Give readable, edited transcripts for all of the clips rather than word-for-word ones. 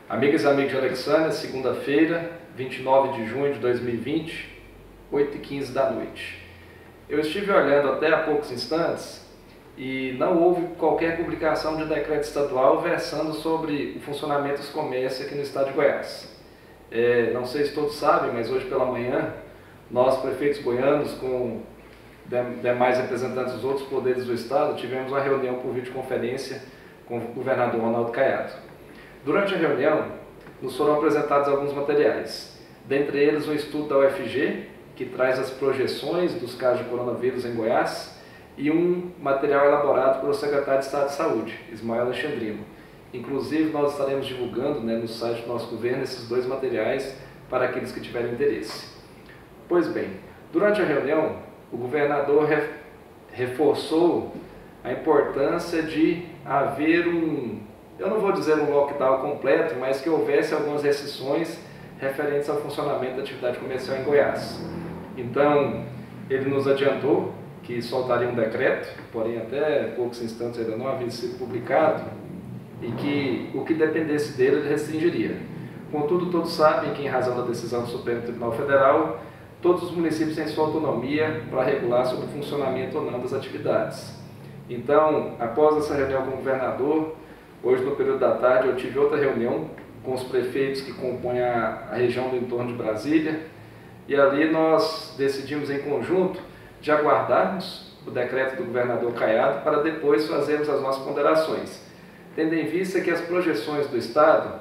Amigas e amigos de Alexânia, segunda-feira, 29 de junho de 2020, 8h15 da noite. Eu estive olhando até há poucos instantes e não houve qualquer publicação de decreto estadual versando sobre o funcionamento dos comércios aqui no estado de Goiás. Não sei se todos sabem, mas hoje pela manhã, nós, prefeitos goianos, com demais representantes dos outros poderes do estado, tivemos uma reunião por videoconferência com o governador Ronaldo Caiado. Durante a reunião, nos foram apresentados alguns materiais, dentre eles um estudo da UFG, que traz as projeções dos casos de coronavírus em Goiás, e um material elaborado pelo secretário de Estado de Saúde, Ismael Alexandrino. Inclusive, nós estaremos divulgando no site do nosso governo esses dois materiais para aqueles que tiverem interesse. Pois bem, durante a reunião, o governador reforçou a importância de haver eu não vou dizer um lockdown completo, mas que houvesse algumas restrições referentes ao funcionamento da atividade comercial em Goiás. Então, ele nos adiantou que soltaria um decreto, porém até poucos instantes ainda não havia sido publicado, e que o que dependesse dele ele restringiria. Contudo, todos sabem que, em razão da decisão do Supremo Tribunal Federal, todos os municípios têm sua autonomia para regular sobre o funcionamento ou não das atividades. Então, após essa reunião com o governador, hoje no período da tarde eu tive outra reunião com os prefeitos que compõem a região do entorno de Brasília, e ali nós decidimos em conjunto de aguardarmos o decreto do governador Caiado para depois fazermos as nossas ponderações, tendo em vista que as projeções do estado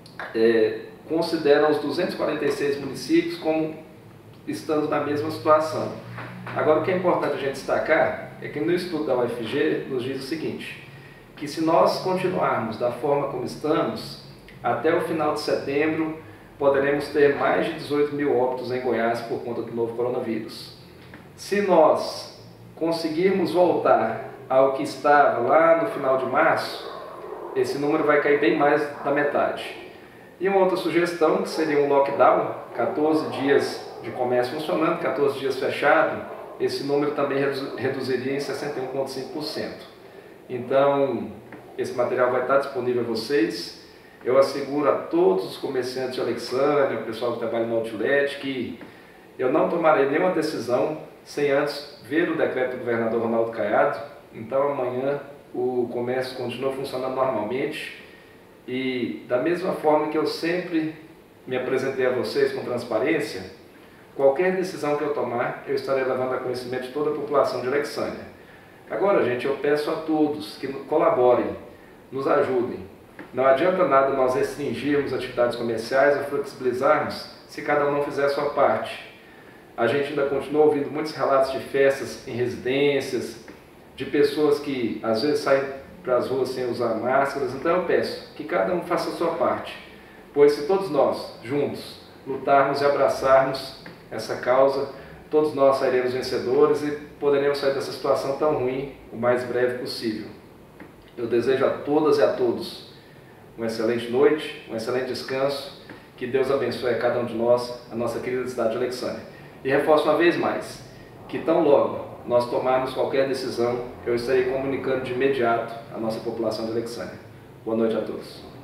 consideram os 246 municípios como estando na mesma situação. Agora, o que é importante a gente destacar é que no estudo da UFG nos diz o seguinte, que se nós continuarmos da forma como estamos, até o final de setembro poderemos ter mais de 18 mil óbitos em Goiás por conta do novo coronavírus. Se nós conseguirmos voltar ao que estava lá no final de março, esse número vai cair bem mais da metade. E uma outra sugestão, que seria um lockdown, 14 dias de comércio funcionando, 14 dias fechado, esse número também reduziria em 61,5%. Então, esse material vai estar disponível a vocês. Eu asseguro a todos os comerciantes de Alexânia, o pessoal que trabalha no Outlet, que eu não tomarei nenhuma decisão sem antes ver o decreto do governador Ronaldo Caiado. Então, amanhã o comércio continua funcionando normalmente e, da mesma forma que eu sempre me apresentei a vocês com transparência, qualquer decisão que eu tomar, eu estarei levando a conhecimento de toda a população de Alexânia. Agora, gente, eu peço a todos que colaborem, nos ajudem. Não adianta nada nós restringirmos atividades comerciais ou flexibilizarmos se cada um não fizer a sua parte. A gente ainda continua ouvindo muitos relatos de festas em residências, de pessoas que às vezes saem para as ruas sem usar máscaras. Então eu peço que cada um faça a sua parte, pois se todos nós, juntos, lutarmos e abraçarmos essa causa, todos nós sairemos vencedores e poderemos sair dessa situação tão ruim o mais breve possível. Eu desejo a todas e a todos uma excelente noite, um excelente descanso, que Deus abençoe a cada um de nós, a nossa querida cidade de Alexânia. E reforço uma vez mais, que tão logo nós tomarmos qualquer decisão, eu estarei comunicando de imediato à nossa população de Alexânia. Boa noite a todos.